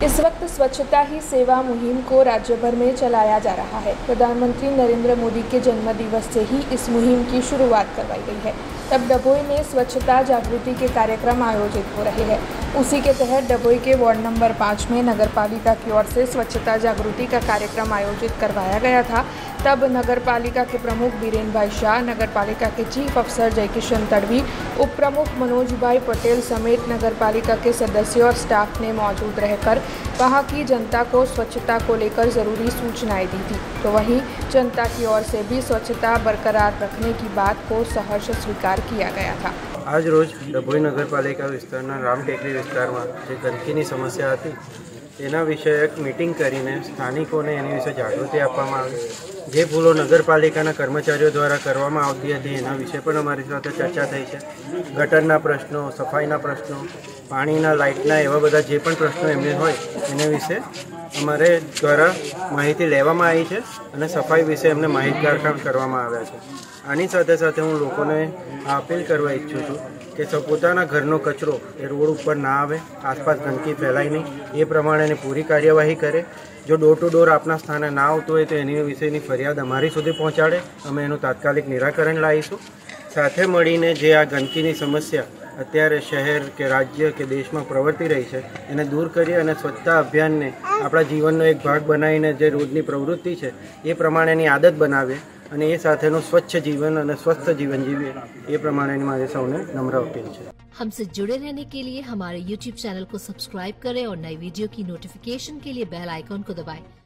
इस वक्त स्वच्छता ही सेवा मुहिम को राज्य भर में चलाया जा रहा है। प्रधानमंत्री नरेंद्र मोदी के जन्मदिवस से ही इस मुहिम की शुरुआत करवाई गई है। तब डभोई में स्वच्छता जागृति के कार्यक्रम आयोजित हो रहे हैं। उसी के तहत डभोई के वार्ड नंबर 5 में नगर पालिका की ओर से स्वच्छता जागृति का कार्यक्रम आयोजित करवाया गया था। तब नगर पालिका के प्रमुख बीरेन भाई शाह, नगर पालिका के चीफ अफसर जयकिशन तड़वी, उप प्रमुख मनोज भाई पटेल समेत नगर पालिका के सदस्य और स्टाफ ने मौजूद रहकर वहां की जनता को स्वच्छता को लेकर जरूरी सूचनाएं दी थी। तो वहीं जनता की ओर से भी स्वच्छता बरकरार रखने की बात को सहर्ष स्वीकार किया गया था। आज रोज डभोई नगरपालिका विस्ताરના રામટેકરી વિસ્તારમાં જે ગંદકીની સમસ્યા હતી તેના વિશે એક મીટિંગ કરીને સ્થાનિકોને એની વિશે જાગૃતિ આપવામાં આવી। જે ભૂલો નગરપાલિકાના કર્મચારીઓ દ્વારા કરવામાં આવતી હતી એના વિશે પણ અમારી સાથે ચર્ચા થઈ છે। ગટરના પ્રશ્નો, સફાઈના પ્રશ્નો, પાણીના, લાઇટના એવા બધા જે પણ પ્રશ્નો એમને હોય એના વિશે અમારે દ્વારા માહિતી લેવામાં આવી છે અને સફાઈ વિશે એમને માહિતગાર કરવામાં આવ્યા છે। આની સાથે સાથે હું લોકોને અપીલ કરવા ઈચ્છું છું કે પોતાના ઘરનો કચરો એ રોડ ઉપર ના આવે, આસપાસ ગંદકી ફેલાય નહીં, એ પ્રમાણેની પૂરી કાર્યવાહી કરે। જો ડોર ટુ ડોર આપના સ્થાને ના આવતું હોય તો એની વિશેની ફરિયાદ અમારી સુધી પહોંચાડે, અમે એનું તાત્કાલિક નિરાકરણ લાવીશું। સાથે મળીને જે આ ગંદકીની સમસ્યા અત્યારે શહેર કે રાજ્ય કે દેશમાં પ્રવર્તી રહી છે એને દૂર કરીએ અને સ્વચ્છતા અભિયાનને આપણા જીવનનો એક ભાગ બનાવીને જે રોજની પ્રવૃત્તિ છે એ પ્રમાણેની આદત બનાવીએ અને એ સાથેનું स्वच्छ जीवन और स्वस्थ जीवन जीविए, ये प्रमाणे मारे सौने नम्र अपील है। हमसे जुड़े रहने के लिए हमारे YouTube चैनल को सब्सक्राइब करें और नई वीडियो की नोटिफिकेशन के लिए बेल आइकॉन को दबाएं।